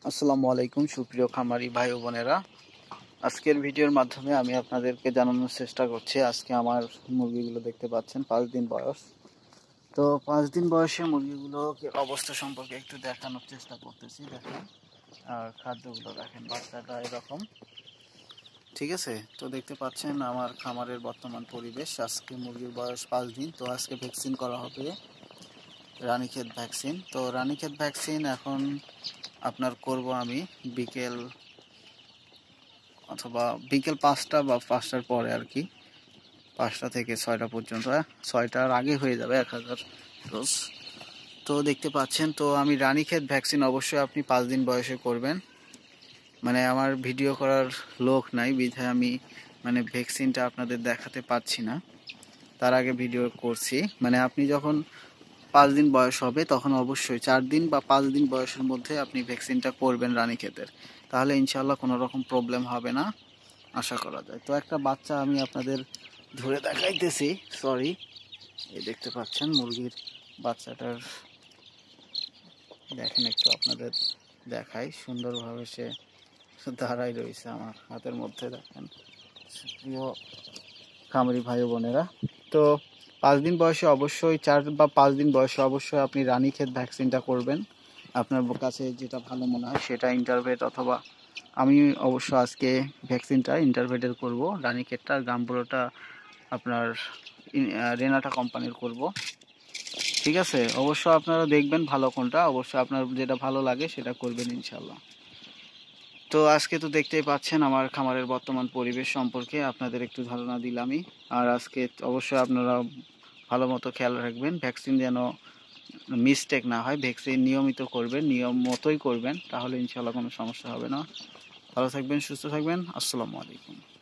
আসসালামু আলাইকুম সুপ্রিয় খামারি ভাই ও বোনেরা। আজকের ভিডিওর মাধ্যমে আমি আপনাদেরকে জানানোর চেষ্টা করছি। আজকে আমার মুরগিগুলো দেখতে পাচ্ছেন 5 দিন বয়স। তো 5 দিন বয়সে মুরগিগুলোকে অবস্থা সম্পর্কে একটু দেখানোর চেষ্টা করতেছি। দেখেন আর খাদ্যগুলো দেখেন, বাচ্চাটা এরকম, ঠিক আছে। তো দেখতে পাচ্ছেন আমার খামারের বর্তমান পরিবেশ। আজকে মুরগির বয়স 5 দিন। তো আজকে ভ্যাকসিন করা হবে রানীক্ষেত ভ্যাকসিন। তো রানীক্ষেত ভ্যাকসিন এখন আপনার করব আমি বিকেল অথবা বিকেল 5টা বা 5টার পরে আর কি, 5টা থেকে 6টা পর্যন্ত। 6টার আগে হয়ে যাবে 1000 ডোজ। তো দেখতে পাচ্ছেন, তো আমি রানীক্ষেত ভ্যাকসিন অবশ্যই আপনি 5 দিন বয়সে করবেন। মানে আমার ভিডিও করার লোক নাই বিধায় আমি মানে ভ্যাকসিনটা আপনাদের দেখাতে পারছি না, তার আগে ভিডিও করছি। মানে আপনি যখন 5 দিন বয়স হবে তখন অবশ্যই 4 দিন বা 5 দিন বয়সের মধ্যে আপনি ভ্যাকসিনটা করবেন রানীক্ষেতের, তাহলে ইনশাল্লাহ কোনো রকম প্রবলেম হবে না আশা করা যায়। তো একটা বাচ্চা আমি আপনাদের ধরে দেখাইতেছি, সরি। এই দেখতে পাচ্ছেন মুরগির বাচ্চাটার, দেখেন একটু আপনাদের দেখাই সুন্দরভাবে, সে দাঁড়াই রয়েছে আমার হাতের মধ্যে। দেখেন প্রিয় খামারি ভাই বোনেরা, তো 5 দিন বয়সে অবশ্যই 4 বা 5 দিন বয়সে অবশ্যই আপনি রানীক্ষেত ভ্যাকসিনটা করবেন। আপনার কাছে যেটা ভালো মনে হয় সেটা ইন্টারভেট, অথবা আমি অবশ্য আজকে ভ্যাকসিনটা ইন্টারভেটের করব, রানীক্ষেতটা গাম্বুরোটা আপনার রেনাটা কোম্পানির করব, ঠিক আছে। অবশ্য আপনারা দেখবেন ভালো কোনটা, অবশ্যই আপনার যেটা ভালো লাগে সেটা করবেন ইনশাল্লাহ। তো আজকে তো দেখতেই পাচ্ছেন আমার খামারের বর্তমান পরিবেশ সম্পর্কে আপনাদের একটু ধারণা দিলামই। আর আজকে অবশ্যই আপনারা ভালো মতো খেয়াল রাখবেন, ভ্যাকসিন যেন মিস্টেক না হয়। ভ্যাকসিন নিয়মিত করবেন, নিয়ম মতোই করবেন, তাহলে ইনশাল্লাহ কোনো সমস্যা হবে না। ভালো থাকবেন, সুস্থ থাকবেন। আসসালামু আলাইকুম।